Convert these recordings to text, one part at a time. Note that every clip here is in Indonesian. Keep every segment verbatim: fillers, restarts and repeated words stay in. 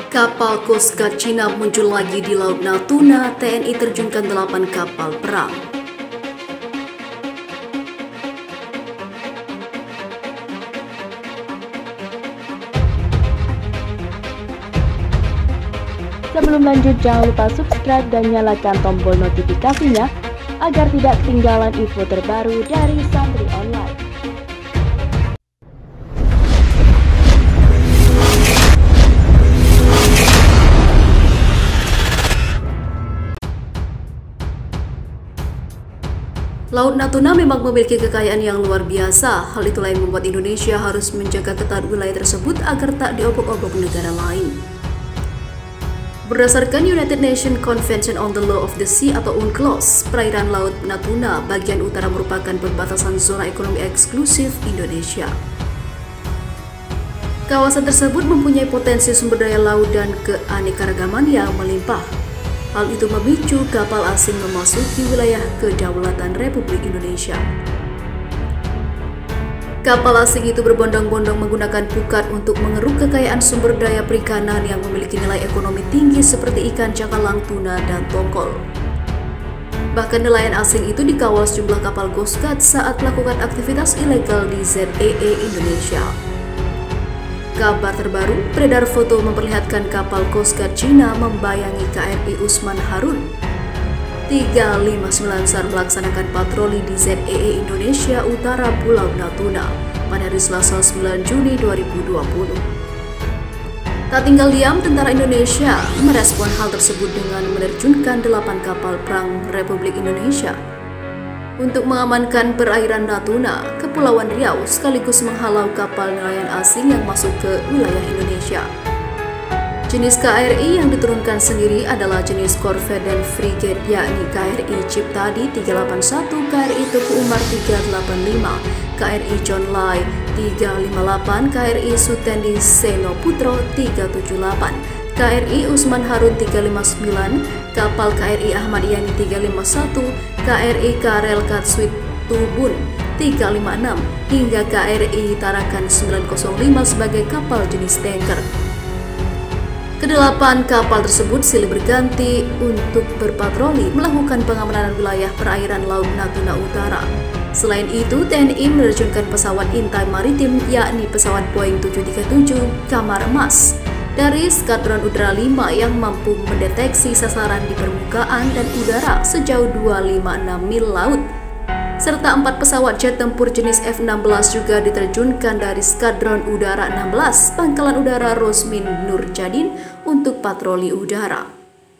Kapal Coast Guard Cina muncul lagi di Laut Natuna, T N I terjunkan delapan kapal perang. Sebelum lanjut, jangan lupa subscribe dan nyalakan tombol notifikasinya agar tidak ketinggalan info terbaru dari Santri Online. Laut Natuna memang memiliki kekayaan yang luar biasa. Hal itulah yang membuat Indonesia harus menjaga ketat wilayah tersebut agar tak diobok-obok negara lain. Berdasarkan United Nations Convention on the Law of the Sea atau UNCLOS, perairan Laut Natuna bagian utara merupakan perbatasan zona ekonomi eksklusif Indonesia. Kawasan tersebut mempunyai potensi sumber daya laut dan keanekaragaman yang melimpah. Hal itu memicu kapal asing memasuki wilayah kedaulatan Republik Indonesia. Kapal asing itu berbondong-bondong menggunakan pukat untuk mengeruk kekayaan sumber daya perikanan yang memiliki nilai ekonomi tinggi seperti ikan cakalang, tuna, dan tongkol. Bahkan nelayan asing itu dikawal sejumlah kapal Coast Guard saat melakukan aktivitas ilegal di Z E E Indonesia. Kabar terbaru, beredar foto memperlihatkan kapal Coast Guard Cina membayangi K R I Usman Harun. tiga lima sembilan S A R melaksanakan patroli di Z E E Indonesia Utara Pulau Natuna pada hari Selasa sembilan Juni dua ribu dua puluh. Tak tinggal diam, tentara Indonesia merespon hal tersebut dengan menerjunkan delapan kapal perang Republik Indonesia untuk mengamankan perairan Natuna, Kepulauan Riau, sekaligus menghalau kapal nelayan asing yang masuk ke wilayah Indonesia. Jenis K R I yang diturunkan sendiri adalah jenis korvet dan frigate, yakni K R I Ciptadi tiga delapan satu, K R I Teguh Umar tiga delapan lima, K R I John Lai tiga lima delapan, K R I Sutendi Seno Putro tiga tujuh delapan, K R I Usman Harun tiga lima sembilan, kapal K R I Ahmad Yani tiga lima satu, K R I Karel Katswit Tubun tiga lima enam, hingga K R I Tarakan sembilan nol lima sebagai kapal jenis tanker. Kedelapan kapal tersebut silih berganti untuk berpatroli melakukan pengamanan wilayah perairan Laut Natuna Utara. Selain itu, T N I menerjunkan pesawat intai maritim, yakni pesawat Boeing tujuh tiga tujuh Kamar Emas dari Skadron Udara lima yang mampu mendeteksi sasaran di permukaan dan udara sejauh dua ratus lima puluh enam mil laut. Serta empat pesawat jet tempur jenis F enam belas juga diterjunkan dari Skadron Udara enam belas Pangkalan Udara Rosmin Nurjadin untuk patroli udara.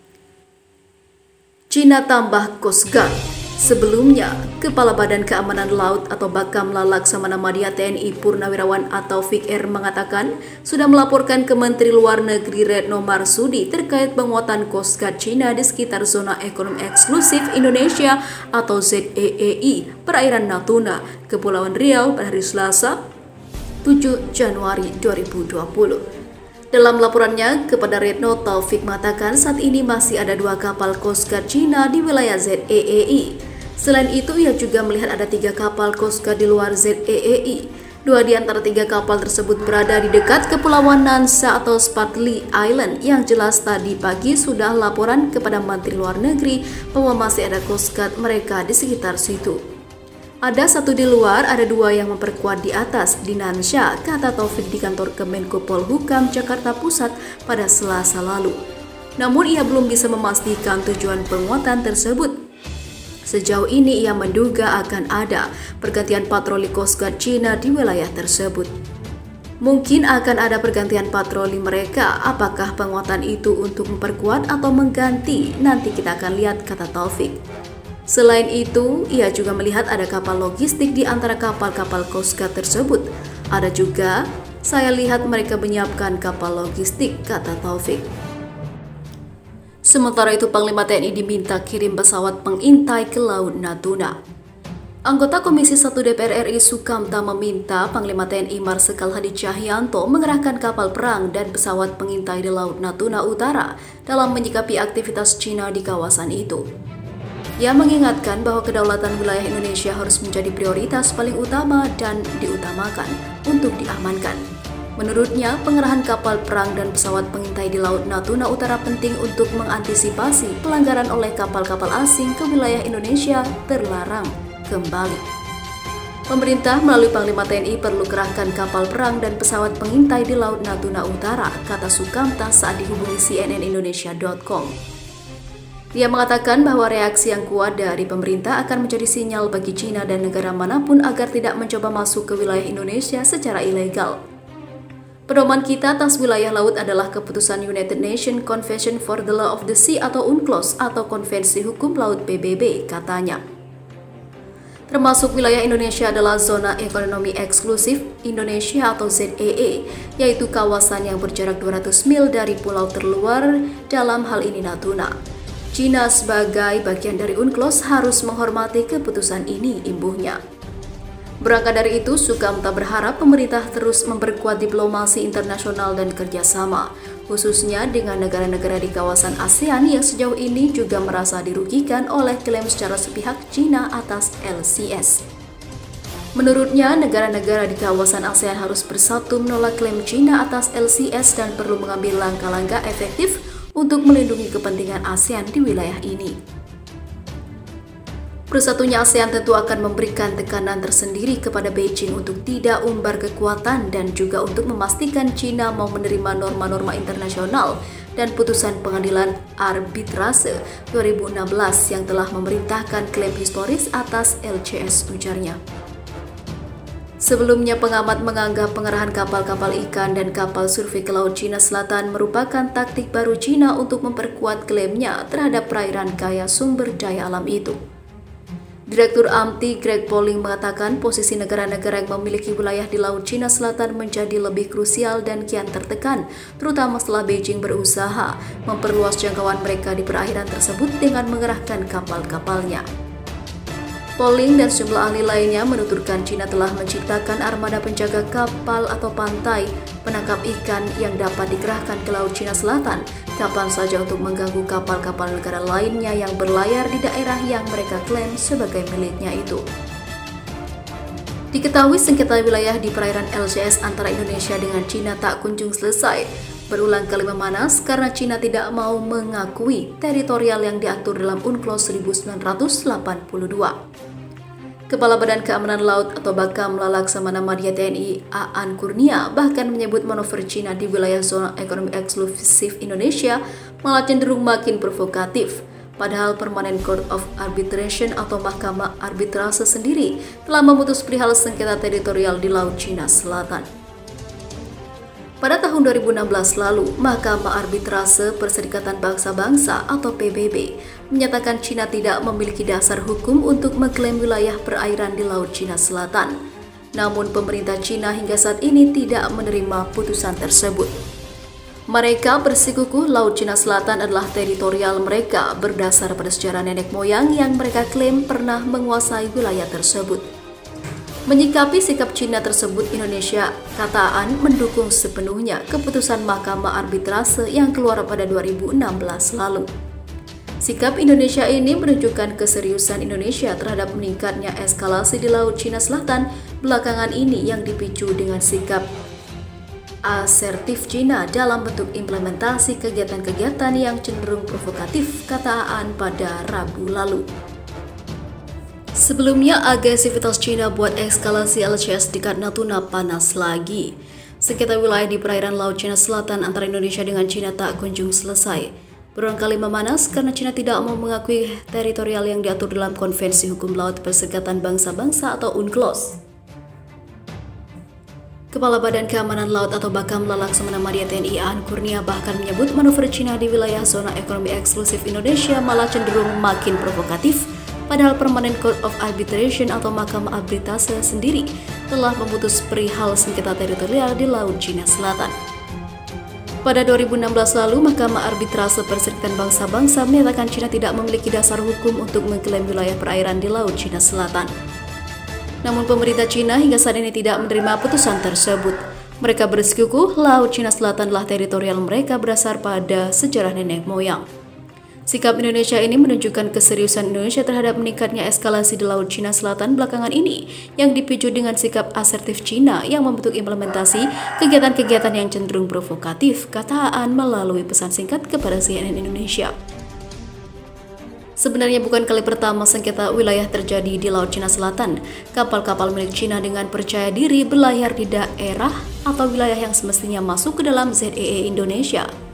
Cina tambah Coast Guard. Sebelumnya, Kepala Badan Keamanan Laut atau Bakamla Laksamana Madya T N I Purnawirawan atau Taufik R mengatakan sudah melaporkan ke Menteri Luar Negeri Retno Marsudi terkait penguatan Coast Guard Cina di sekitar zona ekonomi eksklusif Indonesia atau Z E E I perairan Natuna, Kepulauan Riau pada hari Selasa tujuh Januari dua ribu dua puluh. Dalam laporannya kepada Retno, Taufik mengatakan saat ini masih ada dua kapal Coast Guard Cina di wilayah Z E E I. Selain itu, ia juga melihat ada tiga kapal Coast Guard di luar Z E E I. Dua di antara tiga kapal tersebut berada di dekat Kepulauan Nansa atau Spratly Island, yang jelas tadi pagi sudah laporan kepada Menteri Luar Negeri bahwa masih ada Coast Guard mereka di sekitar situ. Ada satu di luar, ada dua yang memperkuat di atas, di Nansha, kata Taufik di kantor Kemenko Polhukam Jakarta Pusat pada Selasa lalu. Namun ia belum bisa memastikan tujuan penguatan tersebut. Sejauh ini ia menduga akan ada pergantian patroli Coast Guard Cina di wilayah tersebut. Mungkin akan ada pergantian patroli mereka, apakah penguatan itu untuk memperkuat atau mengganti? Nanti kita akan lihat, kata Taufik. Selain itu, ia juga melihat ada kapal logistik di antara kapal-kapal Coast Guard tersebut. Ada juga, saya lihat mereka menyiapkan kapal logistik, kata Taufik. Sementara itu, Panglima T N I diminta kirim pesawat pengintai ke Laut Natuna. Anggota Komisi satu D P R R I Sukamta meminta Panglima T N I Marsikal Hadi Cahyanto mengerahkan kapal perang dan pesawat pengintai di Laut Natuna Utara dalam menyikapi aktivitas Cina di kawasan itu. Ia mengingatkan bahwa kedaulatan wilayah Indonesia harus menjadi prioritas paling utama dan diutamakan untuk diamankan. Menurutnya, pengerahan kapal perang dan pesawat pengintai di Laut Natuna Utara penting untuk mengantisipasi pelanggaran oleh kapal-kapal asing ke wilayah Indonesia terlarang kembali. Pemerintah melalui Panglima T N I perlu kerahkan kapal perang dan pesawat pengintai di Laut Natuna Utara, kata Sukamta saat dihubungi C N N Indonesia dot com. Dia mengatakan bahwa reaksi yang kuat dari pemerintah akan menjadi sinyal bagi China dan negara manapun agar tidak mencoba masuk ke wilayah Indonesia secara ilegal. Pedoman kita atas wilayah laut adalah keputusan United Nations Convention for the Law of the Sea atau UNCLOS atau Konvensi Hukum Laut P B B, katanya. Termasuk wilayah Indonesia adalah Zona Ekonomi Eksklusif Indonesia atau Z E E, yaitu kawasan yang berjarak dua ratus mil dari pulau terluar, dalam hal ini Natuna. China sebagai bagian dari UNCLOS harus menghormati keputusan ini, imbuhnya. Berangkat dari itu, Sukamta berharap pemerintah terus memperkuat diplomasi internasional dan kerjasama, khususnya dengan negara-negara di kawasan ASEAN yang sejauh ini juga merasa dirugikan oleh klaim secara sepihak China atas L C S. Menurutnya, negara-negara di kawasan ASEAN harus bersatu menolak klaim China atas L C S dan perlu mengambil langkah-langkah efektif untuk melindungi kepentingan ASEAN di wilayah ini. Bersatunya ASEAN tentu akan memberikan tekanan tersendiri kepada Beijing untuk tidak umbar kekuatan dan juga untuk memastikan China mau menerima norma-norma internasional dan putusan pengadilan arbitrase dua ribu enam belas yang telah memerintahkan klaim historis atas L C S, ujarnya. Sebelumnya, pengamat menganggap pengerahan kapal-kapal ikan dan kapal survei ke Laut Cina Selatan merupakan taktik baru China untuk memperkuat klaimnya terhadap perairan kaya sumber daya alam itu. Direktur A M T I Greg Polling mengatakan posisi negara-negara yang memiliki wilayah di Laut Cina Selatan menjadi lebih krusial dan kian tertekan, terutama setelah Beijing berusaha memperluas jangkauan mereka di perairan tersebut dengan mengerahkan kapal-kapalnya. Polling dan sejumlah ahli lainnya menuturkan China telah menciptakan armada penjaga kapal atau pantai penangkap ikan yang dapat dikerahkan ke Laut Cina Selatan kapan saja untuk mengganggu kapal-kapal negara lainnya yang berlayar di daerah yang mereka klaim sebagai miliknya itu. Diketahui sengketa wilayah di perairan L C S antara Indonesia dengan China tak kunjung selesai, berulang kali memanas karena China tidak mau mengakui teritorial yang diatur dalam UNCLOS seribu sembilan ratus delapan puluh dua. Kepala Badan Keamanan Laut atau Bakamla Laksamana Madya T N I Aan Kurnia bahkan menyebut manuver China di wilayah Zona Ekonomi Eksklusif Indonesia malah cenderung makin provokatif. Padahal Permanent Court of Arbitration atau Mahkamah Arbitrase sendiri telah memutus perihal sengketa teritorial di Laut Cina Selatan. Pada tahun dua ribu enam belas lalu, Mahkamah Arbitrase Perserikatan Bangsa-Bangsa atau P B B menyatakan China tidak memiliki dasar hukum untuk mengklaim wilayah perairan di Laut Cina Selatan. Namun pemerintah China hingga saat ini tidak menerima putusan tersebut. Mereka bersikukuh Laut Cina Selatan adalah teritorial mereka berdasar pada sejarah nenek moyang yang mereka klaim pernah menguasai wilayah tersebut. Menyikapi sikap China tersebut, Indonesia, kata Aan, mendukung sepenuhnya keputusan Mahkamah Arbitrase yang keluar pada dua ribu enam belas lalu. Sikap Indonesia ini menunjukkan keseriusan Indonesia terhadap meningkatnya eskalasi di Laut Cina Selatan belakangan ini yang dipicu dengan sikap asertif China dalam bentuk implementasi kegiatan-kegiatan yang cenderung provokatif, kata Aan pada Rabu lalu. Sebelumnya, agresivitas China buat eskalasi L C S di Natuna panas lagi. Sengketa wilayah di perairan Laut Cina Selatan antara Indonesia dengan China tak kunjung selesai. Berulang kali memanas karena China tidak mau mengakui teritorial yang diatur dalam Konvensi Hukum Laut Perserikatan Bangsa-Bangsa atau UNCLOS. Kepala Badan Keamanan Laut atau Bakamla Laksamana Madya T N I Aan Kurnia bahkan menyebut manuver China di wilayah Zona Ekonomi Eksklusif Indonesia malah cenderung makin provokatif. Padahal Permanent Court of Arbitration atau Mahkamah Arbitrase sendiri telah memutus perihal sengketa teritorial di Laut Cina Selatan. Pada dua ribu enam belas lalu, Mahkamah Arbitrase Perserikatan Bangsa-Bangsa menyatakan China tidak memiliki dasar hukum untuk mengklaim wilayah perairan di Laut Cina Selatan. Namun pemerintah China hingga saat ini tidak menerima putusan tersebut. Mereka bersikukuh Laut Cina Selatan adalah teritorial mereka berdasar pada sejarah nenek moyang. Sikap Indonesia ini menunjukkan keseriusan Indonesia terhadap meningkatnya eskalasi di Laut Cina Selatan belakangan ini, yang dipicu dengan sikap asertif Cina yang membentuk implementasi kegiatan-kegiatan yang cenderung provokatif, kata Aan melalui pesan singkat kepada C N N Indonesia. Sebenarnya bukan kali pertama sengketa wilayah terjadi di Laut Cina Selatan. Kapal-kapal milik Cina dengan percaya diri berlayar di daerah atau wilayah yang semestinya masuk ke dalam Z E E Indonesia.